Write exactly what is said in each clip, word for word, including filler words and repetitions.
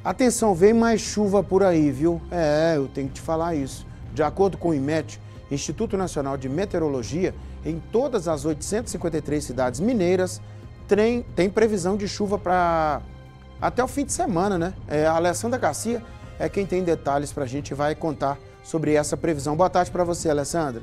Atenção, vem mais chuva por aí, viu? É, eu tenho que te falar isso. De acordo com o IMET, Instituto Nacional de Meteorologia, em todas as oitocentas e cinquenta e três cidades mineiras, tem, tem previsão de chuva para até o fim de semana, né? É, a Alessandra Garcia é quem tem detalhes para a gente e vai contar sobre essa previsão. Boa tarde para você, Alessandra.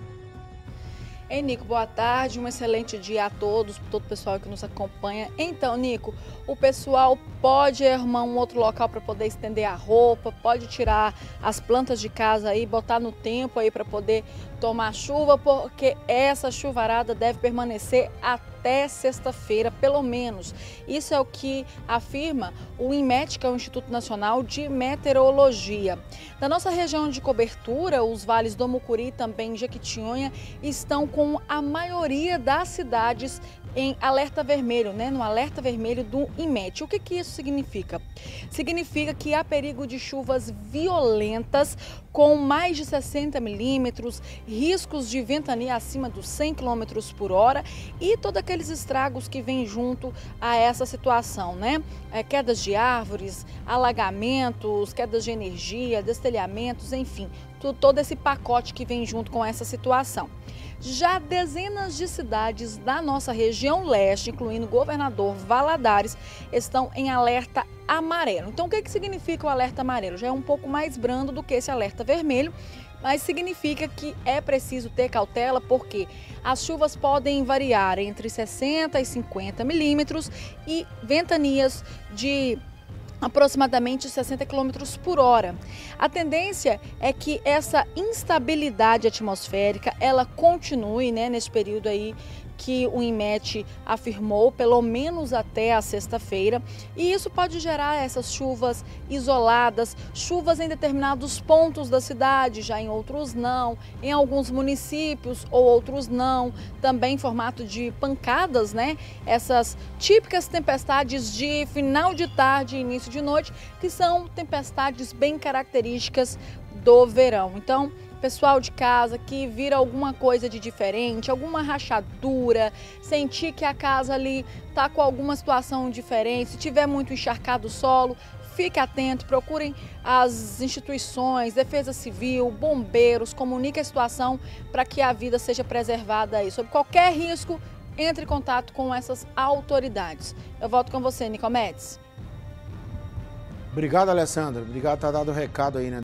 Ei, Nico, boa tarde, um excelente dia a todos, todo o pessoal que nos acompanha. Então, Nico, o pessoal pode arrumar um outro local para poder estender a roupa, pode tirar as plantas de casa aí, botar no tempo aí para poder tomar chuva, porque essa chuvarada deve permanecer até sexta-feira, pelo menos. Isso é o que afirma o IMET, que é o Instituto Nacional de Meteorologia. Da nossa região de cobertura, os vales do Mucuri e também Jequitinhonha estão com a maioria das cidades em alerta vermelho, né? No alerta vermelho do IMET. O que que isso significa? Significa que há perigo de chuvas violentas com mais de sessenta milímetros, riscos de ventania acima dos cem quilômetros por hora e todos aqueles estragos que vêm junto a essa situação, né? É, quedas de árvores, alagamentos, quedas de energia, destelhamentos, enfim, tudo, todo esse pacote que vem junto com essa situação. Já dezenas de cidades da nossa região leste, incluindo Governador Valadares, estão em alerta amarelo. Então, o que que significa o alerta amarelo? Já é um pouco mais brando do que esse alerta vermelho, mas significa que é preciso ter cautela porque as chuvas podem variar entre sessenta e cinquenta milímetros e ventanias de aproximadamente sessenta quilômetros por hora. A tendência é que essa instabilidade atmosférica ela continue, né, nesse período aí que o IMET afirmou, pelo menos até a sexta-feira, e isso pode gerar essas chuvas isoladas, chuvas em determinados pontos da cidade, já em outros não, em alguns municípios ou outros não, também em formato de pancadas, né? Essas típicas tempestades de final de tarde e início de noite, que são tempestades bem características do verão. Então, pessoal de casa que vira alguma coisa de diferente, alguma rachadura, sentir que a casa ali está com alguma situação diferente, se tiver muito encharcado o solo, fique atento, procurem as instituições, Defesa Civil, bombeiros, comunique a situação para que a vida seja preservada aí. Sob qualquer risco, entre em contato com essas autoridades. Eu volto com você, Nicomedes. Obrigado, Alessandra. Obrigado por ter dado o recado aí, né?